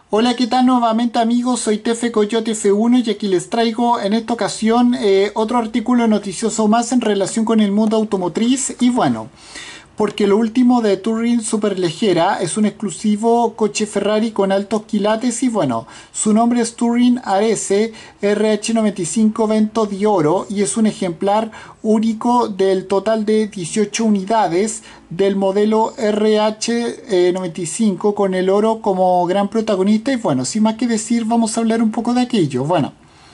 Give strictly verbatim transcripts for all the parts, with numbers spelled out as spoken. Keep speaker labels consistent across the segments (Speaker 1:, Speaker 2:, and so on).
Speaker 1: Hola, ¿qué tal nuevamente amigos? Soy Tefe Coyote F uno y aquí les traigo en esta ocasión eh, otro artículo noticioso más en relación con el mundo automotriz y bueno, porque lo último de Touring Superleggera es un exclusivo coche Ferrari con altos quilates y bueno, su nombre es Touring Arese R H noventa y cinco Vento di Oro y es un ejemplar único del total de dieciocho unidades del modelo R H noventa y cinco con el oro como gran protagonista y bueno, sin más que decir vamos a hablar un poco de aquello. Bueno,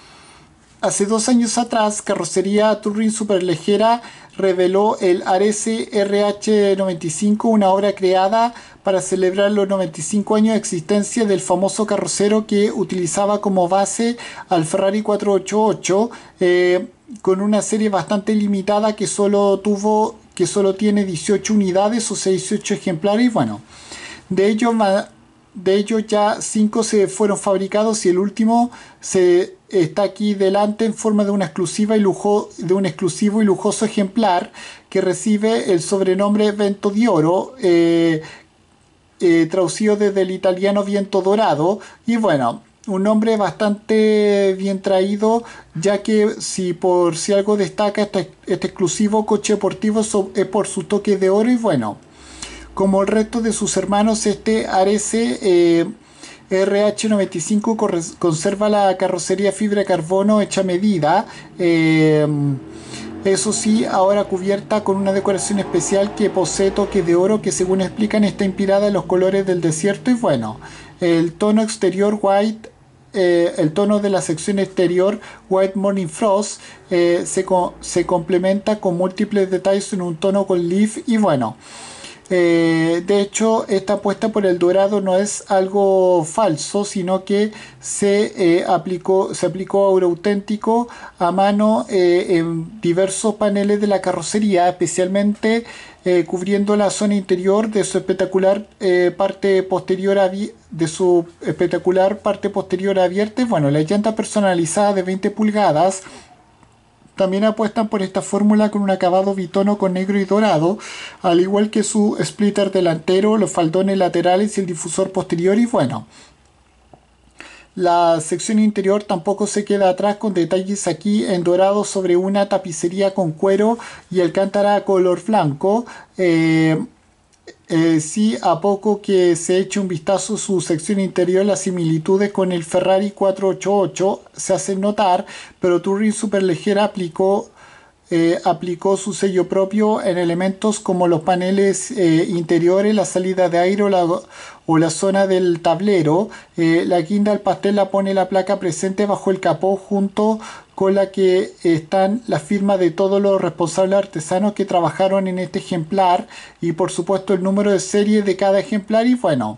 Speaker 1: hace dos años atrás, Carrocería Touring Superleggera reveló el Arese R H noventa y cinco, una obra creada para celebrar los noventa y cinco años de existencia del famoso carrocero que utilizaba como base al Ferrari cuatrocientos ochenta y ocho, eh, con una serie bastante limitada que solo tuvo, que solo tiene dieciocho unidades, o sea, dieciocho ejemplares. Y bueno, de ellos de ellos ya cinco se fueron fabricados y el último se está aquí delante en forma de una exclusiva y lujo, de un exclusivo y lujoso ejemplar que recibe el sobrenombre Vento di Oro, eh, eh, traducido desde el italiano viento dorado. Y bueno, un nombre bastante bien traído, ya que si por si algo destaca este, este exclusivo coche deportivo es por su toque de oro. Y bueno, como el resto de sus hermanos, este Arese eh, R H noventa y cinco conserva la carrocería fibra de carbono hecha a medida. Eh, eso sí, ahora cubierta con una decoración especial que posee toques de oro que, según explican, está inspirada en los colores del desierto. Y bueno, el tono exterior white, eh, el tono de la sección exterior White Morning Frost eh, se, co se complementa con múltiples detalles en un tono con leaf. Y bueno, Eh, de hecho, esta apuesta por el dorado no es algo falso, sino que se, eh, aplicó, se aplicó oro auténtico a mano eh, en diversos paneles de la carrocería, especialmente eh, cubriendo la zona interior de su espectacular eh, parte posterior de su espectacular parte posterior abierta. Y bueno, la llanta personalizada de veinte pulgadas también apuestan por esta fórmula con un acabado bitono con negro y dorado, al igual que su splitter delantero, los faldones laterales y el difusor posterior. Y bueno, la sección interior tampoco se queda atrás, con detalles aquí en dorado sobre una tapicería con cuero y alcántara color blanco. Eh, Eh, sí, a poco que se eche un vistazo a su sección interior, las similitudes con el Ferrari cuatrocientos ochenta y ocho se hacen notar, pero Touring Superleggera aplicó, eh, aplicó su sello propio en elementos como los paneles eh, interiores, la salida de aire o la, o la zona del tablero. Eh, la guinda al pastel la pone la placa presente bajo el capó, junto con la que están las firmas de todos los responsables artesanos que trabajaron en este ejemplar y por supuesto el número de serie de cada ejemplar. Y bueno,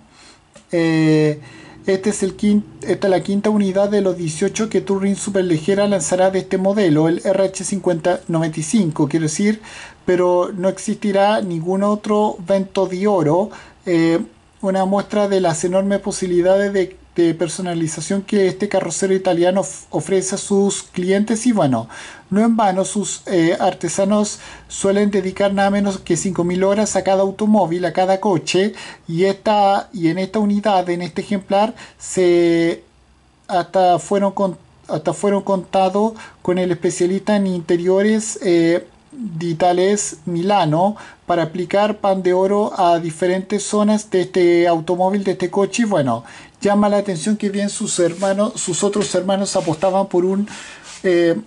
Speaker 1: eh, este es el quint, esta es la quinta unidad de los dieciocho que Touring Superleggera lanzará de este modelo, el R H cincuenta noventa y cinco, quiero decir, pero no existirá ningún otro Vento di Oro, eh, una muestra de las enormes posibilidades de de personalización que este carrocero italiano ofrece a sus clientes. Y bueno, no en vano sus eh, artesanos suelen dedicar nada menos que cinco mil horas a cada automóvil, a cada coche, y, esta, y en esta unidad, en este ejemplar, se hasta fueron, con, hasta fueron contados con el especialista en interiores eh, Ditales Milano para aplicar pan de oro a diferentes zonas de este automóvil, de este coche. Y bueno, llama la atención que bien sus hermanos, sus otros hermanos apostaban por un eh,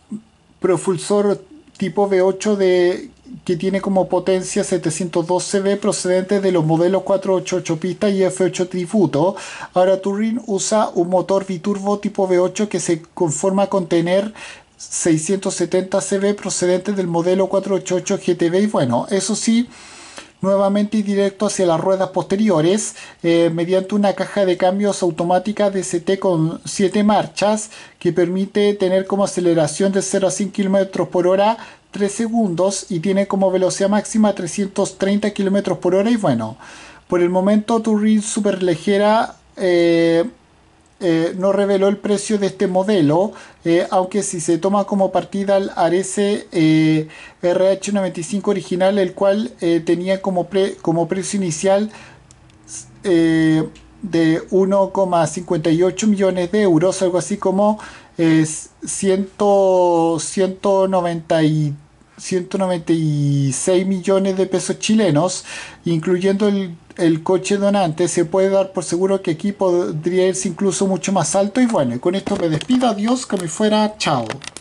Speaker 1: propulsor tipo V ocho de, que tiene como potencia setecientos dos caballos procedente de los modelos cuatrocientos ochenta y ocho pista y F ocho tributo. Ahora Touring usa un motor biturbo tipo V ocho que se conforma con tener seiscientos setenta caballos procedentes del modelo cuatrocientos ochenta y ocho G T B. Y bueno, eso sí, nuevamente directo hacia las ruedas posteriores, eh, mediante una caja de cambios automática D C T con siete marchas que permite tener como aceleración de cero a cien kilómetros por hora tres segundos y tiene como velocidad máxima trescientos treinta kilómetros por hora. Y bueno, por el momento Touring Superleggera eh, Eh, no reveló el precio de este modelo, eh, aunque si se toma como partida el Arese eh, R H noventa y cinco original, el cual eh, tenía como, pre, como precio inicial eh, de uno coma cincuenta y ocho millones de euros, algo así como es cien, ciento noventa y ciento noventa y seis millones de pesos chilenos, incluyendo el, el coche donante. Se puede dar por seguro que aquí podría irse incluso mucho más alto. Y bueno, y con esto me despido. Adiós, que me fuera. Chao.